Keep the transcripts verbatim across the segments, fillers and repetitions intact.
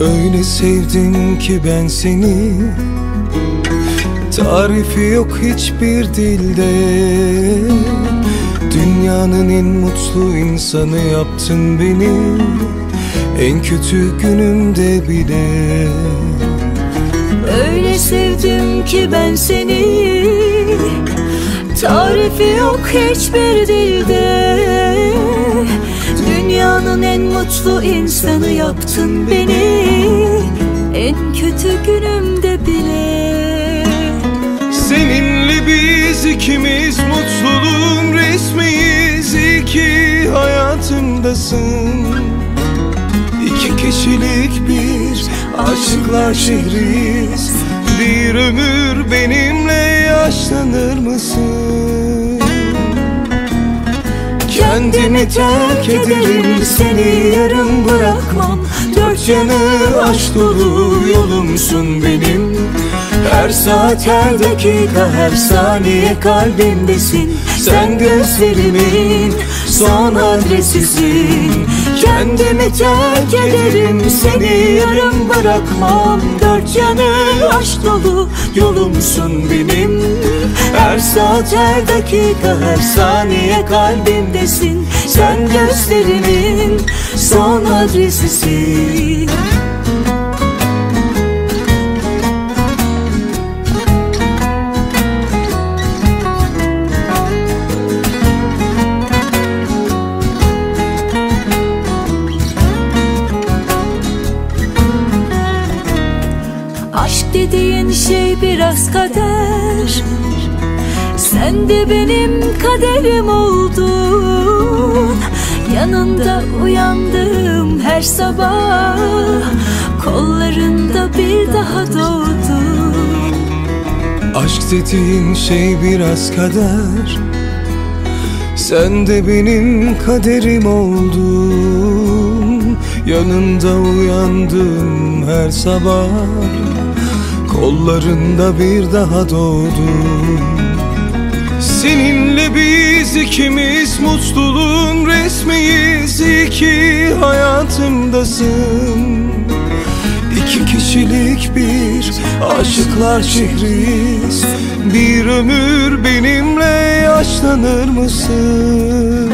Öyle sevdim ki ben seni, tarifi yok hiçbir dilde. Dünyanın en mutlu insanı yaptın beni, en kötü günümde bile. Öyle sevdim ki ben seni, tarifi yok hiçbir dilde. Dünyanın en mutlu insanı yaptın beni, en kötü günümde bile. Seninle biz ikimiz mutluluğun resmiyiz. İyi ki hayatımdasın. İki kişilik bir aşıklar şehriyiz. Bir ömür benimle yaşlanır mısın? Kendimi terk ederim, seni yarım bırakmam. Dört yanı aşk dolu yolumsun benim. Her saat, her dakika, her saniye kalbimdesin. Sen gözlerimin son adresisin. Kendimi terk ederim, seni yarım bırakmam. Dört yanı aşk dolu yolumsun benim. Her saat, her dakika, her saniye kalbimdesin. Sen gözlerimin son adresisin. Aşk dediğin şey biraz kader. Sen de benim kaderim oldun. Yanında uyandım her sabah, kollarında bir daha doğdum. Aşk dediğin şey biraz kader. Sen de benim kaderim oldun. Yanında uyandım her sabah, kollarında bir daha doğdum. Seninle biz ikimiz mutluluğun resmiyiz. İyi ki hayatımdasın. İki kişilik bir aşıklar şehriyiz. Bir ömür benimle yaşlanır mısın?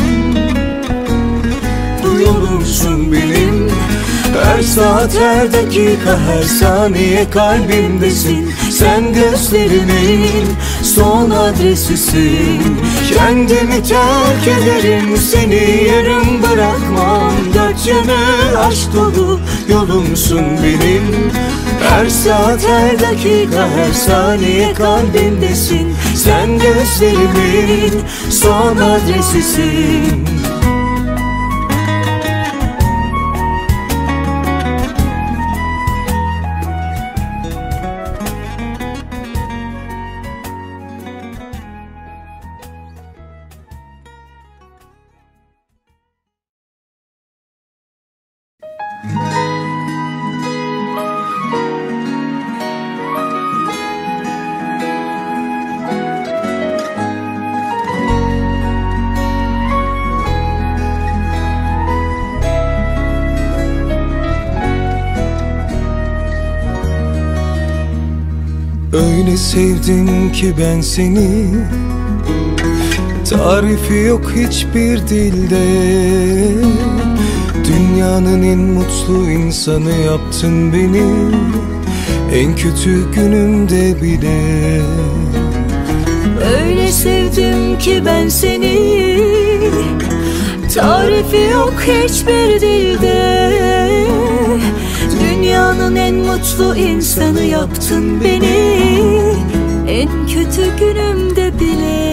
Bu yolumsun benim. Her saat, her dakika, her saniye kalbimdesin. Sen gözlerimin son adresisin. Kendimi terk ederim, seni yarım bırakmam. Dört yanı aşk dolu yolumsun benim. Her saat, her dakika, her saniye kalbimdesin. Sen gözlerimin son adresisin. Öyle sevdim ki ben seni, tarifi yok hiçbir dilde. Dünyanın en mutlu insanı yaptın beni, en kötü günümde bile. Öyle sevdim ki ben seni, tarifi yok hiçbir dilde. Dünyanın en mutlu insanı yaptın beni, en kötü günümde bile.